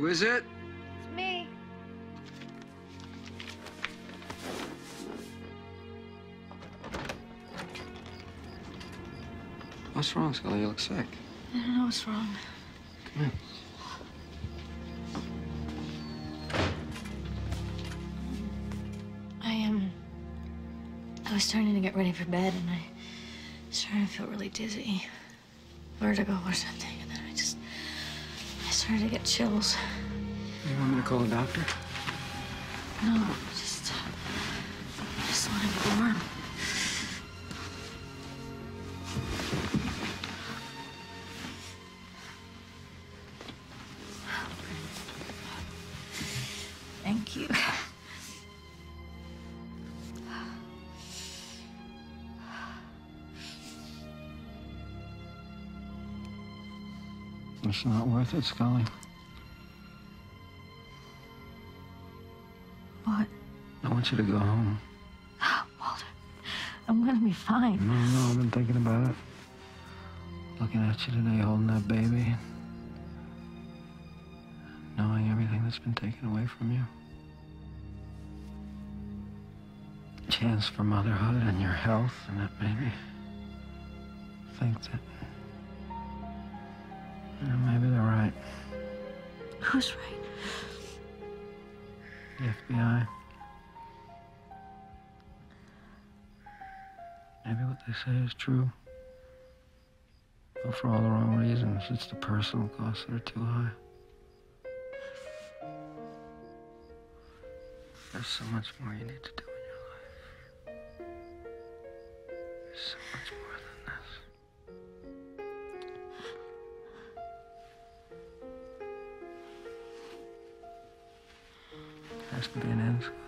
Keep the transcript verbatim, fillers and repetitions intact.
Who is it? It's me. What's wrong, Scully? You look sick. I don't know what's wrong. Come in. I am. Um, I was starting to get ready for bed, and I started to feel really dizzy, vertigo or something, and then I just, I started to get chills. You want me to call a doctor? No, just, I just want to be warm. Thank you. It's not worth it, Scully. What? I want you to go home. Walter, I'm gonna be fine. No, no, I've been thinking about it. Looking at you today, holding that baby. Knowing everything that's been taken away from you. Chance for motherhood and your health, and that made me think that, you know, maybe they're right. Who's right? The F B I. Maybe what they say is true. But for all the wrong reasons, it's the personal costs that are too high. There's so much more you need to do in your life. There's so much more than this. There has to be an end.